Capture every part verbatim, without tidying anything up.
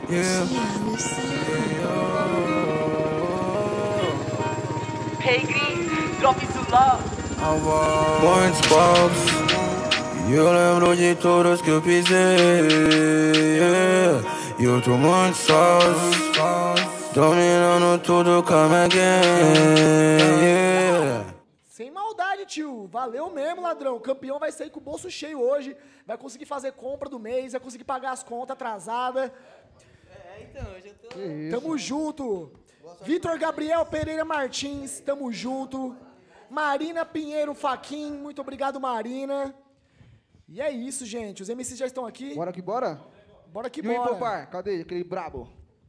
Yeah. Hey Gris, drop isso lá. Muitos palcos, e eu lembro de todos que eu pisei. Yeah. E eu tô muito sauce, dominando tudo, come again. Yeah. Sem maldade, tio. Valeu mesmo, ladrão. O campeão vai sair com o bolso cheio hoje. Vai conseguir fazer compra do mês, vai conseguir pagar as contas atrasadas. É, então, hoje eu tô... Que isso, Tamo mano. junto. Vitor Gabriel Pereira Martins, tamo junto. Marina Pinheiro Faquin, muito obrigado, Marina. E é isso, gente. Os M Cs já estão aqui. Bora que bora? Bora que E o bora. Impopar? Cadê aquele brabo?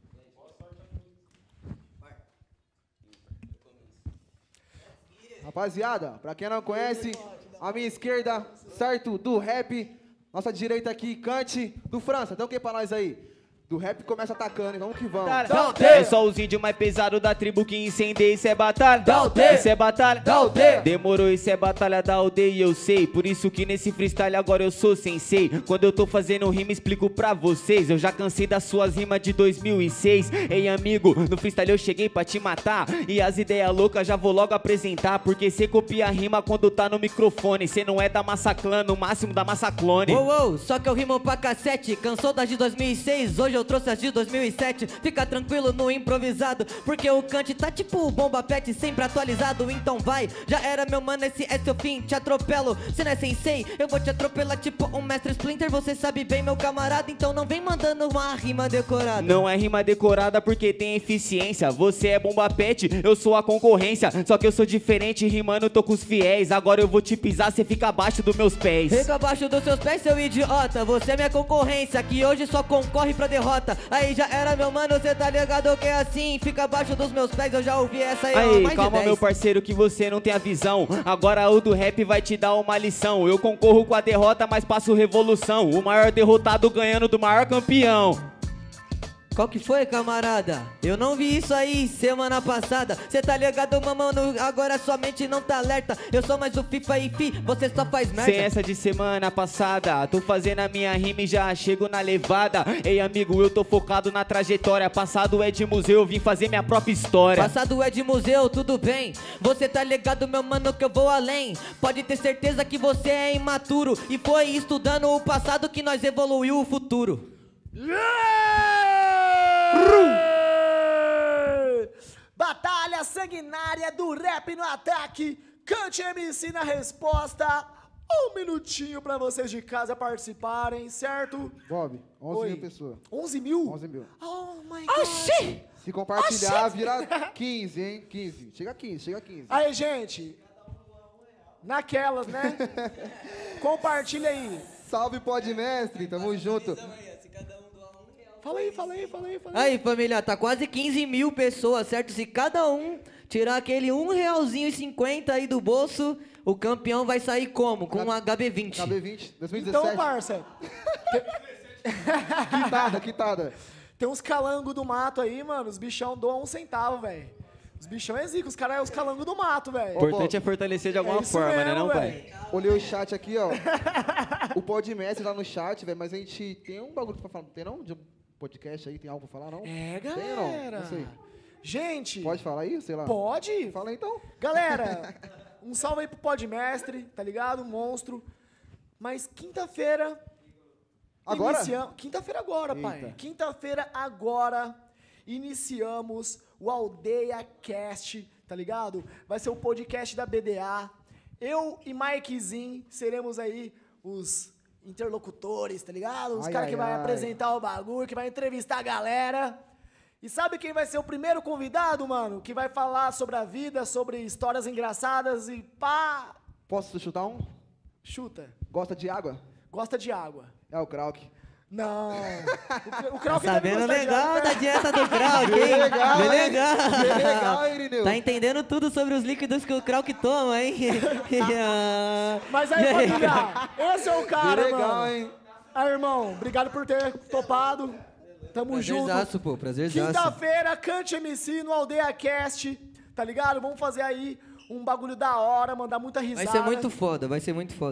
Rapaziada, pra quem não conhece, a minha esquerda, certo, do rap. Nossa direita aqui, Cante, do França. Então o que pra nós aí? Do rap começa atacando, hein? Vamos que vamos. É só os índios mais pesados da tribo que incendeia, isso é batalha. Isso é batalha. Demorou, isso é batalha da aldeia, eu sei. Por isso que nesse freestyle agora eu sou sensei. Quando eu tô fazendo rima, explico pra vocês. Eu já cansei das suas rimas de dois mil e seis. Ei, amigo, no freestyle eu cheguei pra te matar. E as ideias loucas já vou logo apresentar. Porque cê copia a rima quando tá no microfone. Cê não é da Massaclã, no máximo da Massaclone. Uou, uou, só que eu rimo pra cassete. Cansou das de dois mil e seis, hoje eu trouxe as de dois mil e sete. Fica tranquilo no improvisado, porque o Cante tá tipo o Bomba Pet, sempre atualizado. Então vai, já era meu mano, esse é seu fim. Te atropelo, se não é sensei, eu vou te atropelar tipo um mestre Splinter. Você sabe bem, meu camarada, então não vem mandando uma rima decorada. Não é rima decorada porque tem eficiência. Você é Bomba Pet, eu sou a concorrência. Só que eu sou diferente, rimando tô com os fiéis. Agora eu vou te pisar, cê fica abaixo dos meus pés. Fica abaixo dos seus pés, seu idiota. Você é minha concorrência, que hoje só concorre pra derrota. Aí já era, meu mano, cê tá ligado que é assim. Fica abaixo dos meus pés, eu já ouvi essa aí, ó, Aí, mais calma de meu parceiro que você não tem a visão. Agora o do rap vai te dar uma lição. Eu concorro com a derrota, mas passo revolução. O maior derrotado ganhando do maior campeão. Qual que foi, camarada? Eu não vi isso aí semana passada. Cê tá ligado, mamano, agora sua mente não tá alerta. Eu sou mais o FIFA e fi, você só faz merda. Sem essa de semana passada, tô fazendo a minha rima e já chego na levada. Ei amigo, eu tô focado na trajetória. Passado é de museu, eu vim fazer minha própria história. Passado é de museu, tudo bem. Você tá ligado, meu mano, que eu vou além. Pode ter certeza que você é imaturo. E foi estudando o passado que nós evoluiu o futuro. Batalha sanguinária do rap no ataque. Cante M C na resposta. Um minutinho pra vocês de casa participarem, certo? Bob, onze Oi. mil pessoas. onze mil? onze mil. Oh my god. Oxi! Se compartilhar, vira quinze, hein? quinze. Chega a quinze, chega a quinze. Aí, gente. Naquelas, né? Compartilha aí. Salve, Pod Mestre, tamo junto. Fala aí, fala aí, fala aí, fala Aí, família, tá quase quinze mil pessoas, certo? Se cada um tirar aquele um realzinho e cinquenta aí do bolso, o campeão vai sair como? Com um H B vinte. H B vinte, dois mil e dezessete. Então, parça, Quitada, quitada. tem uns calangos do mato aí, mano. Os bichão doam um centavo, velho. Os bichão é zica, os caras é os calangos do mato, O velho. importante é fortalecer de alguma É isso forma, né mesmo, não, pai? velho. Olhei o chat aqui, ó. O Pod Mestre tá no chat, velho, mas a gente tem um bagulho pra falar. Tem não? De um podcast aí, tem algo pra falar, não? É, Tem ou galera. não? Não sei. Gente. Pode falar aí, sei lá? Pode? Fala aí, então. Galera, um salve aí pro Podmestre, tá ligado? Monstro. Mas quinta-feira... Agora? iniciam- Quinta-feira agora, pai. Eita. Quinta-feira agora, iniciamos o Aldeia Cast, tá ligado? Vai ser o podcast da B D A. Eu e Mikezinho seremos aí os interlocutores, tá ligado? Os Ai, caras que ai, vai ai. apresentar o bagulho, que vai entrevistar a galera. E sabe quem vai ser o primeiro convidado, mano? Que vai falar sobre a vida, sobre histórias engraçadas e pá! Posso chutar um? Chuta. Gosta de água? Gosta de água. É o Krauk. Não. O, o Krauk Tá deve sabendo gostar de legal água. da dieta do Krauk, hein? Bem legal, Bem hein? legal. Bem legal, hein, Irineu? Tá entendendo tudo sobre os líquidos que o Krauk toma, hein? Mas aí, família, esse é o cara, Bem legal, mano. hein? Aí, irmão, obrigado por ter topado. Tamo junto. Prazerzaço, pô, prazerzaço. Quinta-feira, Cante M C no Aldeia Cast, tá ligado? Vamos fazer aí um bagulho da hora, mandar muita risada. Vai ser muito foda, vai ser muito foda.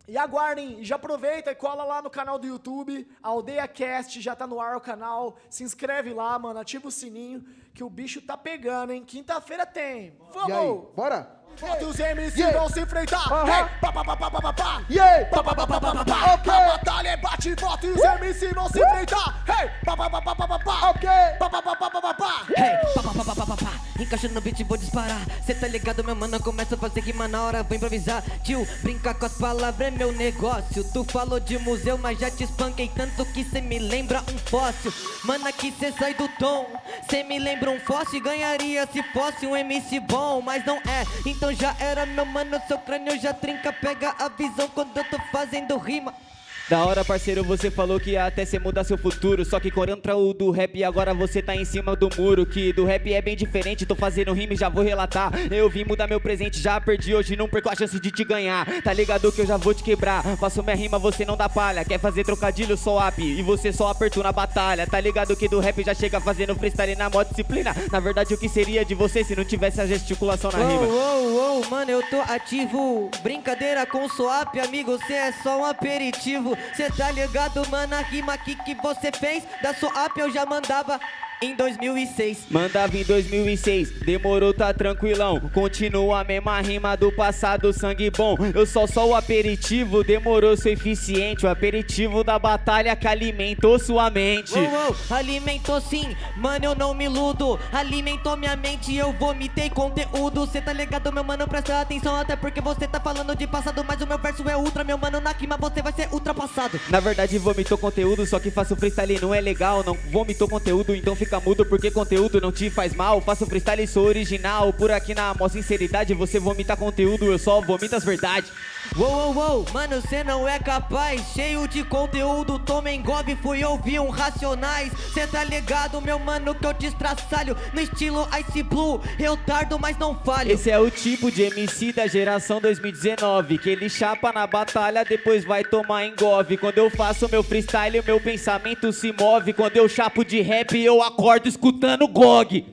E aguardem, e já aproveita e cola lá no canal do YouTube, Aldeia Cast, já tá no ar o canal. Se inscreve lá, mano, ativa o sininho, que o bicho tá pegando, hein? Quinta-feira tem. Vamos! E aí, bora? Bota os M C Yeah. vão se enfrentar. Aham. Hey, pá, pá, pá, pá, pá, pá, pá. Yeah. Pá, pá, pá, pá, pá, pá, pá. Ok. A batalha é bate e volta e os M C vão se enfrentar. Hey, pá, pá, pá, pá, pá, pá, pá. Ok. Pá, pá, pá, pá, pá, pá, pá. Hey, pá, pá, pá, pá, pá, pá, pá. Encaixando no beat, vou disparar. Cê tá ligado, meu mano, começa a fazer rima na hora, vou improvisar. Tio, brincar com as palavras é meu negócio. Tu falou de museu, mas já te espanquei tanto que cê me lembra um fóssil. Mano, aqui cê sai do tom. Cê me lembra um fóssil, ganharia se fosse um M C bom, mas não é. Então já era, meu mano, seu crânio já trinca. Pega a visão quando eu tô fazendo rima. Da hora, parceiro, você falou que ia até cê mudar seu futuro. Só que contra o do rap, agora você tá em cima do muro. Que do rap é bem diferente, tô fazendo rima e já vou relatar. Eu vim mudar meu presente, já perdi hoje, não perco a chance de te ganhar. Tá ligado que eu já vou te quebrar, faço minha rima, você não dá palha. Quer fazer trocadilho, só up, e você só apertou na batalha. Tá ligado que do rap já chega fazendo freestyle na mó disciplina. Na verdade, o que seria de você se não tivesse a gesticulação na rima? Uou, uou, uou, mano, eu tô ativo. Brincadeira com o swap, amigo, cê é só um aperitivo. Cê tá ligado, mano, a rima aqui que você fez da swap eu já mandava em dois mil e seis. Mandava em dois mil e seis, demorou, tá tranquilão. Continua a mesma rima do passado, sangue bom. Eu só só o aperitivo, demorou, sou eficiente. O aperitivo da batalha que alimentou sua mente. Uou, uou, alimentou sim, mano, eu não me iludo. Alimentou minha mente e eu vomitei conteúdo. Cê tá ligado, meu mano, presta atenção. Até porque você tá falando de passado, mas o meu verso é ultra. Meu mano, na rima você vai ser ultrapassado. Na verdade vomitou conteúdo, só que faço freestyle não é legal. Não vomitou conteúdo, então fica mudo porque conteúdo não te faz mal. Faço freestyle, sou original. Por aqui na mó sinceridade, você vomita conteúdo, eu só vomito as verdades. Uou, uou, uou, mano, cê não é capaz. Cheio de conteúdo, toma engove, fui ouvir um Racionais. Cê tá ligado, meu mano, que eu te estraçalho no estilo Ice Blue. Eu tardo, mas não falho. Esse é o tipo de M C da geração dois mil e dezenove, que ele chapa na batalha, depois vai tomar engove. Quando eu faço meu freestyle, o meu pensamento se move. Quando eu chapo de rap, eu acordo escutando G O G.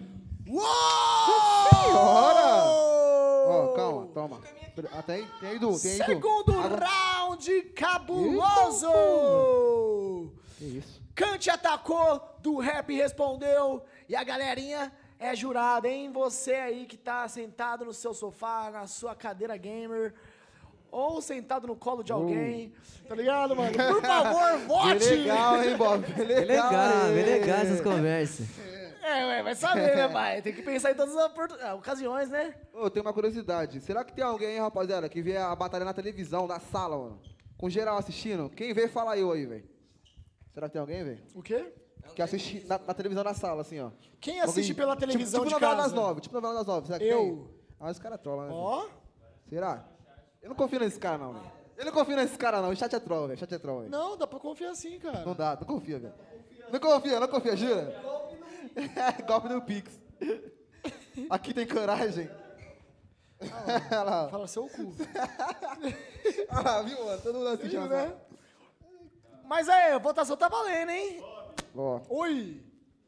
Senhora! Ó, calma, toma. Até aí, tem aí, Du, tem aí, Du. Segundo Agora- round cabuloso! Que isso? Kant atacou, do rap respondeu, e a galerinha é jurada, hein? Você aí que tá sentado no seu sofá, na sua cadeira gamer, ou sentado no colo de alguém, tá ligado, mano? Por favor, vote! Que legal, hein, Bob? Que legal, Legal, hein? legal essas conversas. É, ué, vai saber, né, pai? Tem que pensar em todas as oportun- ah, ocasiões, né? Ô, eu tenho uma curiosidade. Será que tem alguém, rapaziada, que vê a batalha na televisão, na sala, mano? Com geral assistindo? Quem vê, fala eu aí, velho. Será que tem alguém, velho? O quê? Que assiste na, na televisão na sala, assim, ó. Quem assiste Alguém- pela televisão tipo, tipo de novela casa? das nove, tipo novela das nove. Será que Eu. tem? Ah, esse cara trola, né? Ó, velho? Será? Eu não confio nesse cara, não, velho. Eu não confio nesse cara, não. O chat é troll, velho. Chat é troll, velho. não, dá pra confiar sim, cara. Não dá, não confia, velho. Não confia, não confia, jura? Golpe do Pix. Aqui tem coragem. Olha lá. Fala seu cu. Olha lá, viu, mano? Todo mundo assiste, Viu, né? né? Mas aí, a votação tá valendo, hein? Ó. Oi!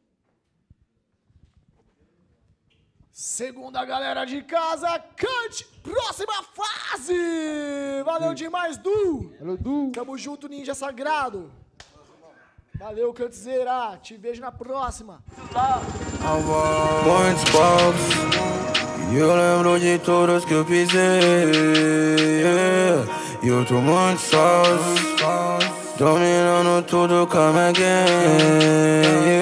Segunda galera de casa, Kant, próxima fase! Valeu demais, Du! Alô, Du. Tamo junto, ninja sagrado! Valeu, Kantzeira! Te vejo na próxima! Muitos povos, e eu lembro de todos que eu pisei. Yeah. E eu tô muito sócio, dominando tudo como é game.